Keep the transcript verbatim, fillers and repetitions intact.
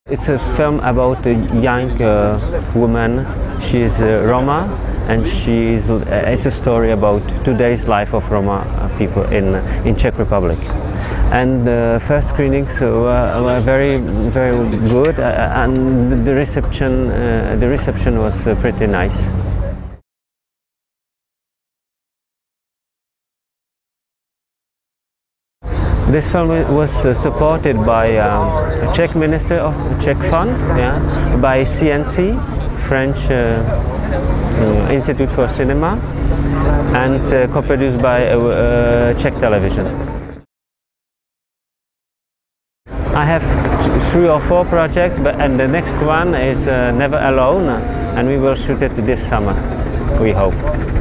It's a film about a young uh, woman. She's uh, Roma, and she's. Uh, it's a story about today's life of Roma people in in Czech Republic. And the first screenings were, were very, very good, uh, and the reception, uh, the reception was uh, pretty nice. This film was uh, supported by um, a Czech Minister of Czech Fund, yeah, by C N C, French uh, uh, Institute for Cinema, and uh, co-produced by uh, uh, Czech television. I have three or four projects, but and the next one is uh, Never Alone, and we will shoot it this summer, we hope.